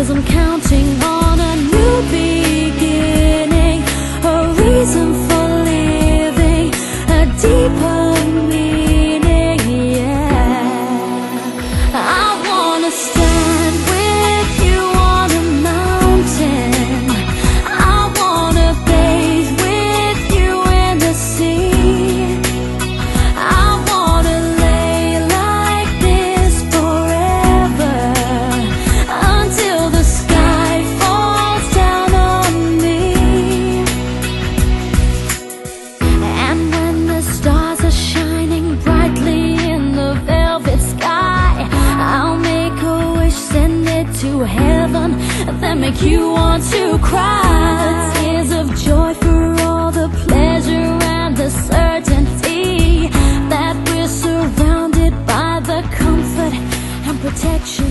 'cause I'm counting on a new beginning, a reason for living, a deeper meaning, yeah. I wanna stand with you on a mountain, I wanna bathe with you in the sea, I wanna lay like this forever, until the sky falls down on me. And when the stars are shining brightly in the velvet sky, I'll make a wish, send it to heaven, then make you want to cry. The tears of joy for all the pleasure and the certainty that we're surrounded by the comfort and protection